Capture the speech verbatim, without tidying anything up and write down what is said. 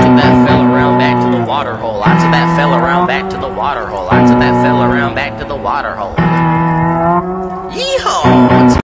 took that fella around back to the water hole. I took that fella around back to the water hole. I took that fella around back to the water hole. Yeehaw!